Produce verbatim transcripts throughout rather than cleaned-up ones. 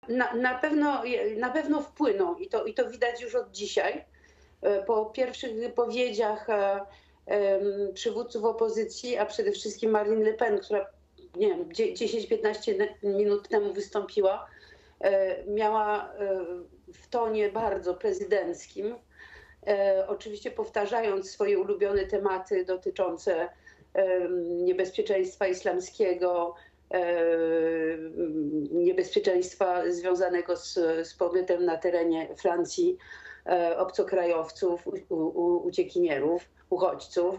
Na, na, pewno, na pewno wpłyną i to, i to widać już od dzisiaj. Po pierwszych wypowiedziach przywódców opozycji, a przede wszystkim Marine Le Pen, która nie wiem, dziesięć piętnaście minut temu wystąpiła, miała w tonie bardzo prezydenckim, oczywiście powtarzając swoje ulubione tematy dotyczące niebezpieczeństwa islamskiego, niebezpieczeństwa związanego z, z pobytem na terenie Francji obcokrajowców, u, u, uciekinierów, uchodźców.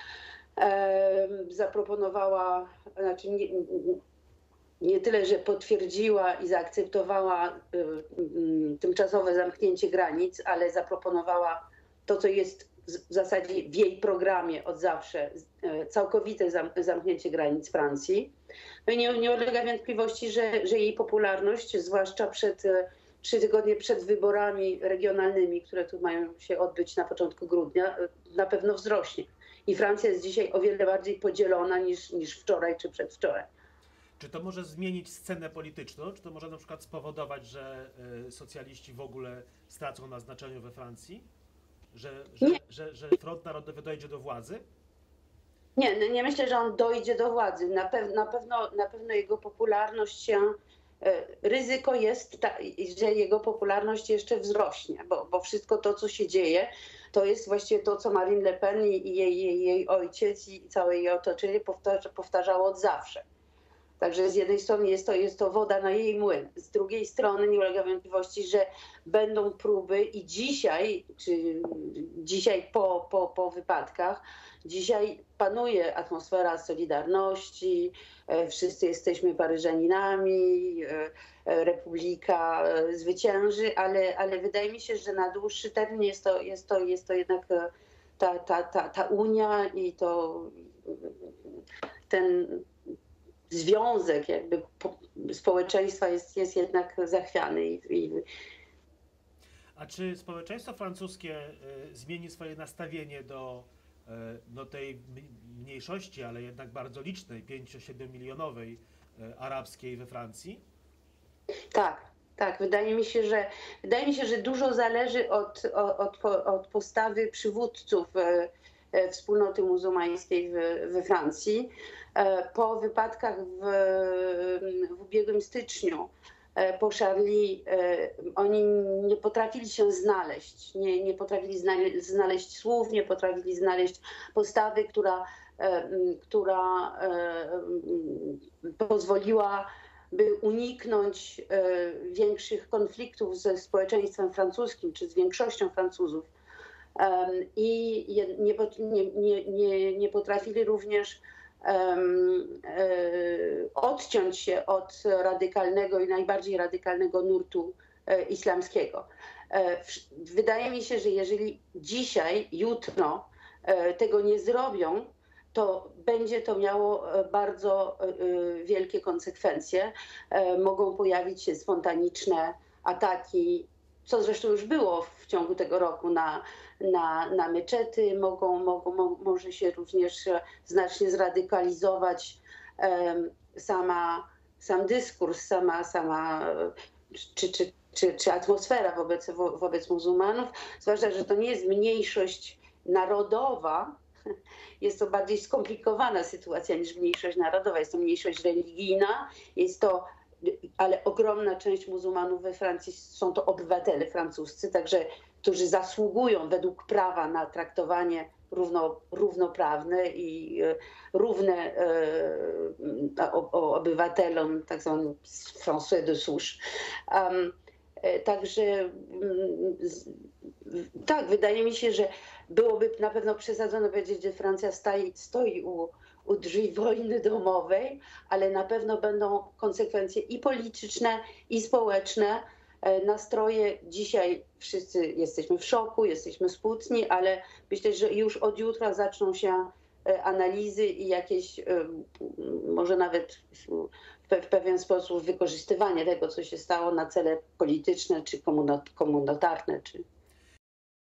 Zaproponowała, znaczy nie, nie tyle, że potwierdziła i zaakceptowała tymczasowe zamknięcie granic, ale zaproponowała to, co jest w zasadzie w jej programie od zawsze, całkowite zamknięcie granic Francji. No i nie, nie ulega wątpliwości, że, że jej popularność, zwłaszcza przed, trzy tygodnie przed wyborami regionalnymi, które tu mają się odbyć na początku grudnia, na pewno wzrośnie. I Francja jest dzisiaj o wiele bardziej podzielona niż, niż wczoraj czy przedwczoraj. Czy to może zmienić scenę polityczną? Czy to może na przykład spowodować, że y, socjaliści w ogóle stracą na znaczeniu we Francji? Że, że, że, że Front Narodowy dojdzie do władzy? Nie, nie myślę, że on dojdzie do władzy. Na, pew na, pewno, na pewno jego popularność się... Ryzyko jest, ta, że jego popularność jeszcze wzrośnie, bo, bo wszystko to, co się dzieje, to jest właściwie to, co Marine Le Pen i jej, jej, jej ojciec i całe jej otoczenie powtarza, powtarzało od zawsze. Także z jednej strony jest to, jest to woda na jej młyn, z drugiej strony nie ulega wątpliwości, że będą próby i dzisiaj, czy dzisiaj po, po, po wypadkach, dzisiaj panuje atmosfera solidarności, wszyscy jesteśmy Paryżaninami, Republika zwycięży, ale, ale wydaje mi się, że na dłuższy termin jest to, jest to, jest to jednak ta, ta, ta, ta Unia i to ten związek jakby społeczeństwa jest, jest jednak zachwiany. I, i... A czy społeczeństwo francuskie y, zmieni swoje nastawienie do, y, do tej mniejszości, ale jednak bardzo licznej, pięcio-siedmiomilionowej y, arabskiej we Francji? Tak, tak. Wydaje mi się, że, wydaje mi się, że dużo zależy od, od, od postawy przywódców wspólnoty muzułmańskiej we Francji. Po wypadkach w, w ubiegłym styczniu, po Charlie, oni nie potrafili się znaleźć, nie, nie potrafili znaleźć słów, nie potrafili znaleźć postawy, która, która pozwoliła by uniknąć większych konfliktów ze społeczeństwem francuskim, czy z większością Francuzów. I nie, nie, nie, nie potrafili również um, e, odciąć się od radykalnego i najbardziej radykalnego nurtu e, islamskiego. E, wydaje mi się, że jeżeli dzisiaj, jutro e, tego nie zrobią, to będzie to miało bardzo e, wielkie konsekwencje. E, mogą pojawić się spontaniczne ataki, co zresztą już było w ciągu tego roku na, na, na meczety, mogą, mogą, mo, może się również znacznie zradykalizować um, sama, sam dyskurs, sama, sama czy, czy, czy, czy atmosfera wobec, wo, wobec muzułmanów, zwłaszcza, że to nie jest mniejszość narodowa, jest to bardziej skomplikowana sytuacja niż mniejszość narodowa, jest to mniejszość religijna, jest to ale ogromna część muzułmanów we Francji są to obywatele francuscy, także którzy zasługują według prawa na traktowanie równo, równoprawne i e, równe e, o, o obywatelom, tak zwanym Français de souche. Um, e, także z, tak, wydaje mi się, że byłoby na pewno przesadzone powiedzieć, że Francja stoi, stoi u u drzwi wojny domowej, ale na pewno będą konsekwencje i polityczne, i społeczne. Nastroje dzisiaj wszyscy jesteśmy w szoku, jesteśmy smutni, ale myślę, że już od jutra zaczną się analizy i jakieś może nawet w pewien sposób wykorzystywanie tego, co się stało na cele polityczne czy komunitarne, czy